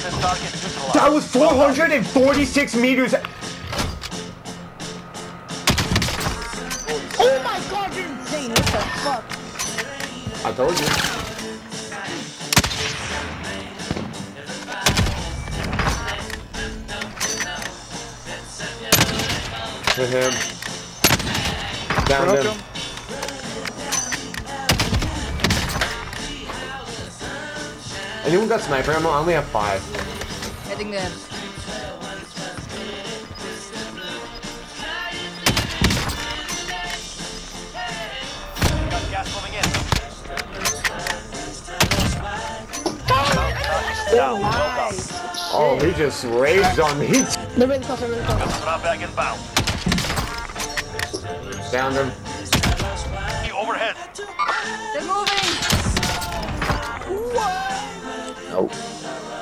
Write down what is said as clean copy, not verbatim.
That was 446 meters. Oh my god, you're insane. What the fuck? I told you. Hit him. Down him. Anyone got sniper ammo? I only have 5. Heading there. Gas moving in. Oh, nice. Oh, he just raged on me. They're really close, they're really close. Drop back inbound. Downed him. Overhead. They're moving! What? Nope.